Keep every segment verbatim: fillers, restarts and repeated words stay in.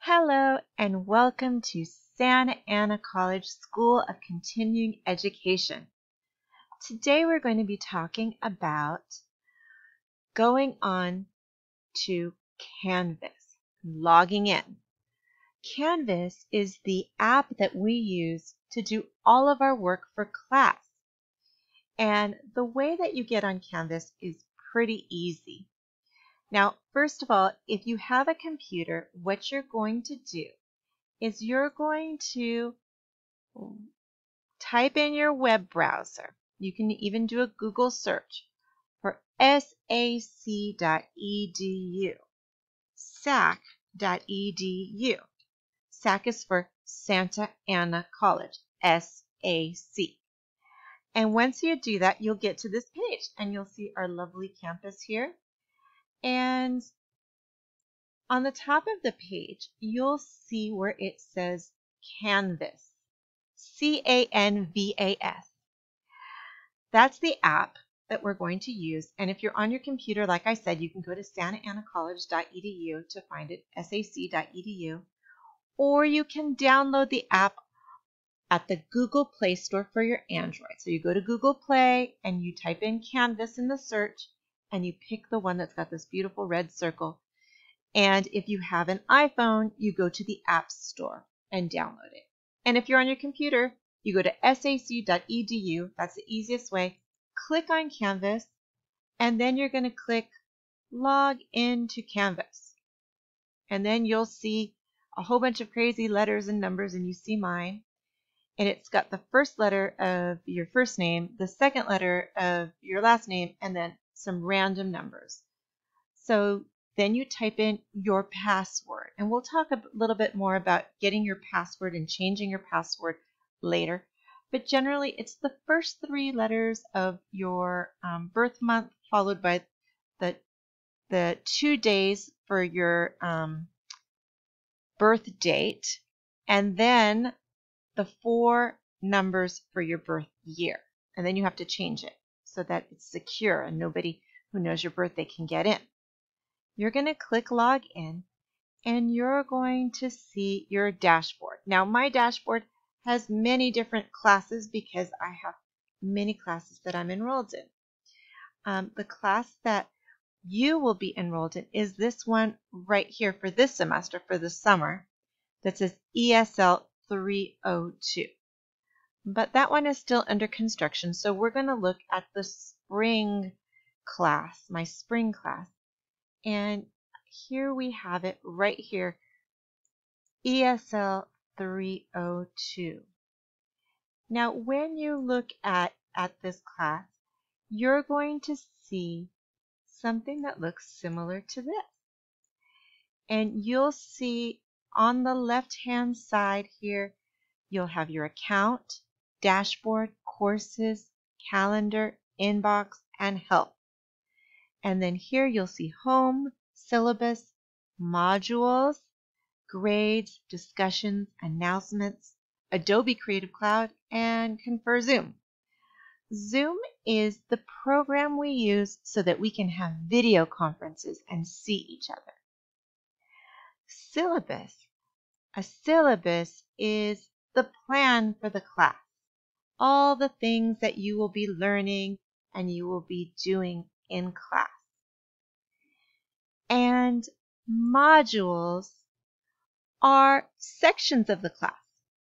Hello and welcome to Santa Ana College School of Continuing Education. Today we're going to be talking about going on to Canvas, logging in. Canvas is the app that we use to do all of our work for class. And the way that you get on Canvas is pretty easy. Now, first of all, if you have a computer, what you're going to do is you're going to type in your web browser. You can even do a Google search for S A C dot E D U, S A C dot E D U. S A C is for Santa Ana College, S A C. And once you do that, you'll get to this page and you'll see our lovely campus here. And on the top of the page, you'll see where it says Canvas, C A N V A S. That's the app that we're going to use. And if you're on your computer, like I said, you can go to santa ana college dot e d u to find it, S A C dot E D U. Or you can download the app at the Google Play Store for your Android. So you go to Google Play and you type in Canvas in the search and you pick the one that's got this beautiful red circle. And if you have an iPhone, you go to the App Store and download it. And if you're on your computer, you go to S A C dot E D U. That's the easiest way. Click on Canvas, and then you're going to click Log into Canvas. And then you'll see a whole bunch of crazy letters and numbers, and you see mine. And it's got the first letter of your first name, the second letter of your last name, and then some random numbers. So then you type in your password. And we'll talk a little bit more about getting your password and changing your password later. But generally, it's the first three letters of your um, birth month, followed by the, the two days for your um, birth date, and then the four numbers for your birth year. And then you have to change it so that it's secure and nobody who knows your birthday can get in. You're going to click Log In, and you're going to see your dashboard. Now, my dashboard has many different classes because I have many classes that I'm enrolled in. Um, the class that you will be enrolled in is this one right here for this semester, for the summer, that says E S L three oh two. But that one is still under construction, so we're going to look at the spring class, my spring class. And here we have it right here, E S L three oh two. Now, when you look at, at this class, you're going to see something that looks similar to this. And you'll see on the left-hand side here, you'll have your account, dashboard, courses, calendar, inbox, and help. And then here you'll see home, syllabus, modules, grades, discussions, announcements, Adobe Creative Cloud, and Confer Zoom. Zoom is the program we use so that we can have video conferences and see each other. Syllabus. A syllabus is the plan for the class. All the things that you will be learning and you will be doing in class. And modules are sections of the class.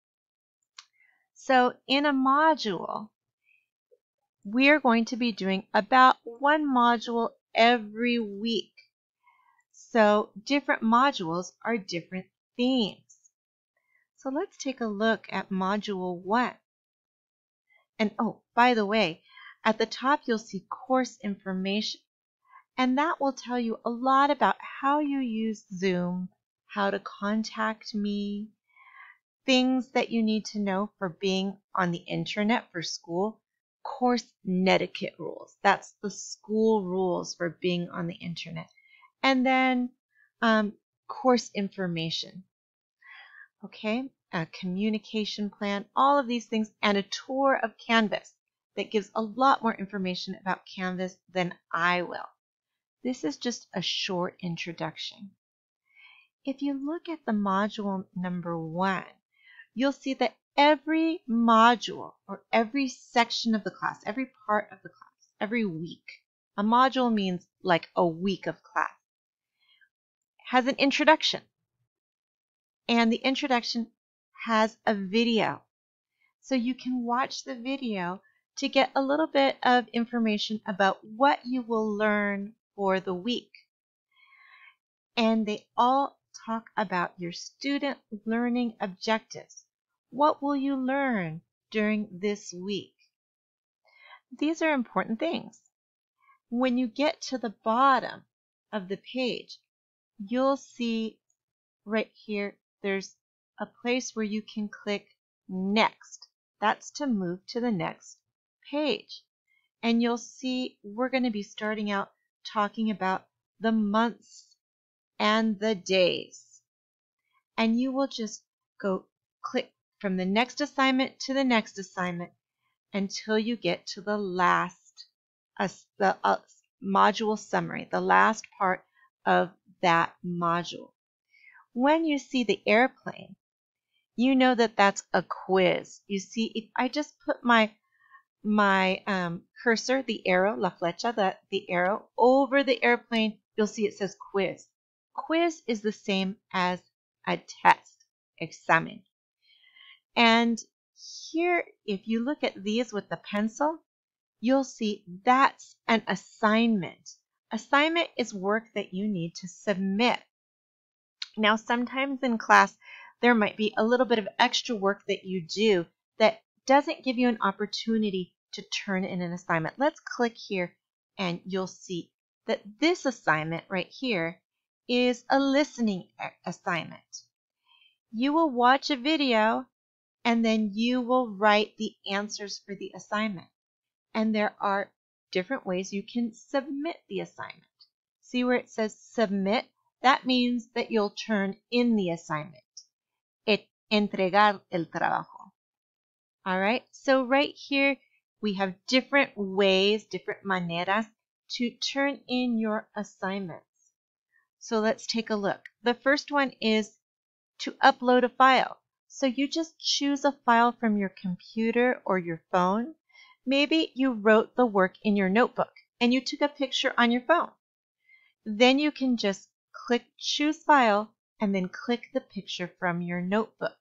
So in a module, we're going to be doing about one module every week. So different modules are different themes. So let's take a look at module one. And oh, by the way, at the top you'll see course information. And that will tell you a lot about how you use Zoom, how to contact me, things that you need to know for being on the internet for school, course netiquette rules. That's the school rules for being on the internet. And then um, course information. Okay, a communication plan, all of these things, and a tour of Canvas that gives a lot more information about Canvas than I will. This is just a short introduction. If you look at the module number one, you'll see that every module or every section of the class, every part of the class, every week, a module means like a week of class, has an introduction. And the introduction has a video. So you can watch the video to get a little bit of information about what you will learn for the week. And they all talk about your student learning objectives. What will you learn during this week? These are important things. When you get to the bottom of the page, you'll see right here, there's a place where you can click Next. That's to move to the next page. And you'll see we're going to be starting out talking about the months and the days. And you will just go click from the next assignment to the next assignment until you get to the last uh, the uh, module summary, the last part of that module. When you see the airplane, you know that that's a quiz. You see, if I just put my my um, cursor, the arrow, la flecha, the, the arrow, over the airplane, you'll see it says quiz. Quiz is the same as a test, examen. And here, if you look at these with the pencil, you'll see that's an assignment. Assignment is work that you need to submit. Now, sometimes in class, there might be a little bit of extra work that you do that doesn't give you an opportunity to turn in an assignment. Let's click here and you'll see that this assignment right here is a listening assignment. You will watch a video and then you will write the answers for the assignment. And there are different ways you can submit the assignment. See where it says submit? That means that you'll turn in the assignment. Et entregar el trabajo. All right, so right here we have different ways, different maneras to turn in your assignments. So let's take a look. The first one is to upload a file. So you just choose a file from your computer or your phone. Maybe you wrote the work in your notebook and you took a picture on your phone. Then you can just click choose file and then click the picture from your notebook.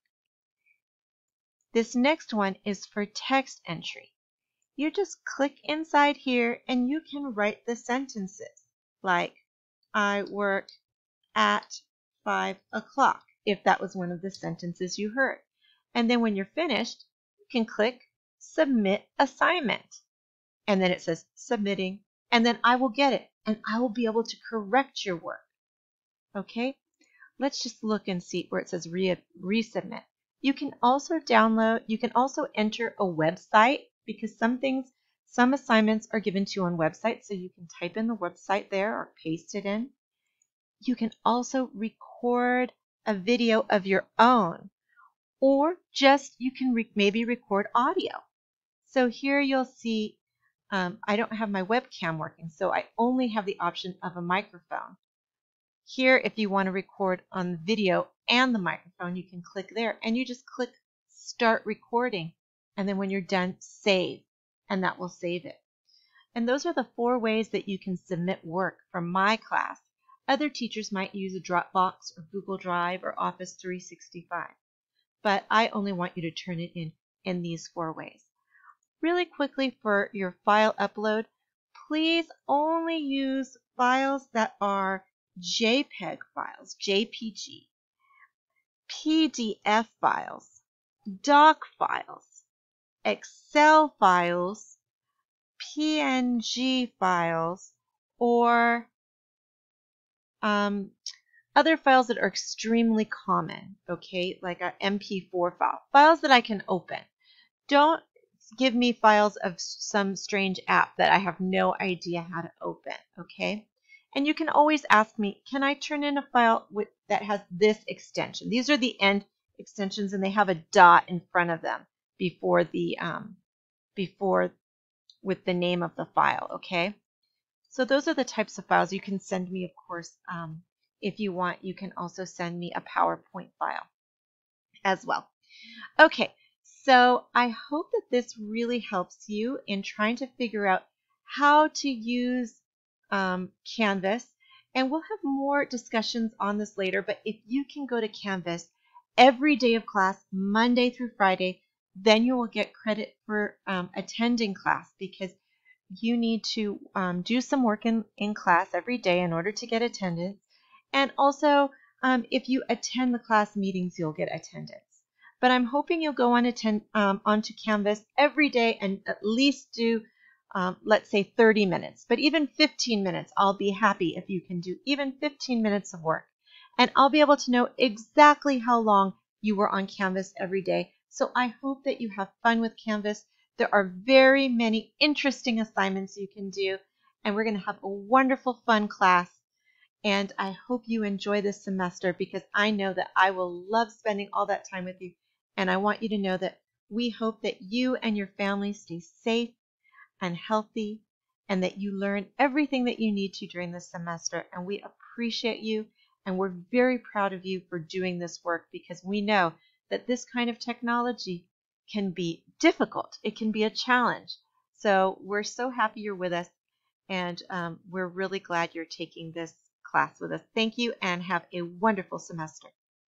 This next one is for text entry. You just click inside here and you can write the sentences like, I work at five o'clock, if that was one of the sentences you heard. And then when you're finished, you can click Submit Assignment. And then it says Submitting, and then I will get it, and I will be able to correct your work. Okay? Let's just look and see where it says re Resubmit. You can also download, you can also enter a website, because some things, some assignments are given to you on websites, so you can type in the website there or paste it in. You can also record a video of your own, or just you can re maybe record audio. So here you'll see um, I don't have my webcam working, so I only have the option of a microphone. Here, if you want to record on the video and the microphone, you can click there and you just click Start Recording. And then when you're done, save, and that will save it. And those are the four ways that you can submit work from my class. Other teachers might use a Dropbox or Google Drive or Office three sixty-five. But I only want you to turn it in in these four ways. Really quickly for your file upload, please only use files that are JPEG files, J P G, P D F files, doc files, Excel files, P N G files, or um, other files that are extremely common, okay, like an M P four file, files that I can open. Don't give me files of some strange app that I have no idea how to open, okay? And you can always ask me, can I turn in a file with, that has this extension? These are the end extensions, and they have a dot in front of them before the um, before with the name of the file, okay? So those are the types of files you can send me, of course, um, if you want, you can also send me a PowerPoint file as well. Okay, so I hope that this really helps you in trying to figure out how to use um, Canvas. And we'll have more discussions on this later, but if you can go to Canvas every day of class, Monday through Friday, then you will get credit for um, attending class, because you need to um, do some work in, in class every day in order to get attendance. And also, um, if you attend the class meetings, you'll get attendance. But I'm hoping you'll go on attend, um, onto Canvas every day and at least do, um, let's say, thirty minutes. But even fifteen minutes, I'll be happy if you can do even fifteen minutes of work. And I'll be able to know exactly how long you were on Canvas every day. So I hope that you have fun with Canvas. There are very many interesting assignments you can do, and we're going to have a wonderful, fun class. And I hope you enjoy this semester, because I know that I will love spending all that time with you. And I want you to know that we hope that you and your family stay safe and healthy, and that you learn everything that you need to during this semester. And we appreciate you, and we're very proud of you for doing this work, because we know that this kind of technology can be difficult. It can be a challenge. So we're so happy you're with us, and um, we're really glad you're taking this class with us. Thank you, and have a wonderful semester.